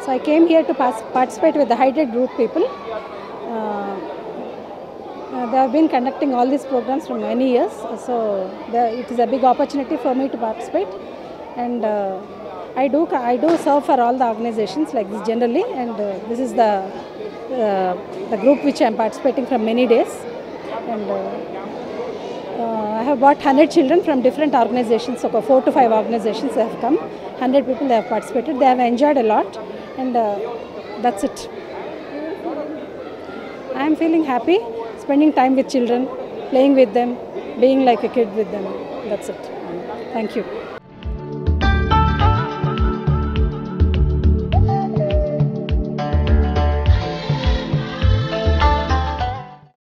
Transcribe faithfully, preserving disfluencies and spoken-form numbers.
So I came here to pass, participate with the Hydred group people. Uh, uh, they have been conducting all these programs for many years, so the, it is a big opportunity for me to participate. And uh, I do I do serve for all the organizations like this generally, and uh, this is the uh, the group which I am participating from many days. And uh, uh, I have brought one hundred children from different organizations, so four to five organizations have come. one hundred people they have participated. They have enjoyed a lot, and uh, that's it. I am feeling happy, spending time with children, playing with them, being like a kid with them. That's it. Thank you.